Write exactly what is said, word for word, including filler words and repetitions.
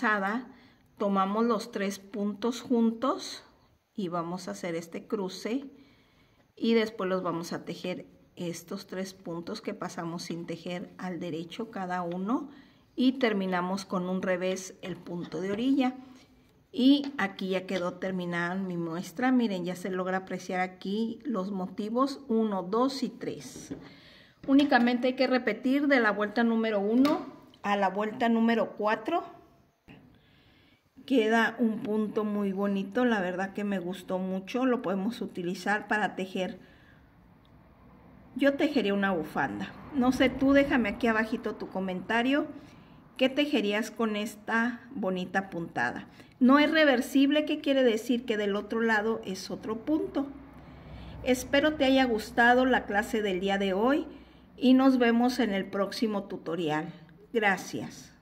lazada, tomamos los tres puntos juntos y vamos a hacer este cruce y después los vamos a tejer estos tres puntos que pasamos sin tejer al derecho cada uno y terminamos con un revés el punto de orilla. Y aquí ya quedó terminada mi muestra. Miren, ya se logra apreciar aquí los motivos uno, dos y tres. Únicamente hay que repetir de la vuelta número uno a la vuelta número cuatro. Queda un punto muy bonito, la verdad que me gustó mucho. Lo podemos utilizar para tejer. Yo tejería una bufanda. No sé tú, déjame aquí abajito tu comentario. ¿Qué tejerías con esta bonita puntada? No es reversible, ¿qué quiere decir? Que del otro lado es otro punto. Espero te haya gustado la clase del día de hoy y nos vemos en el próximo tutorial. Gracias.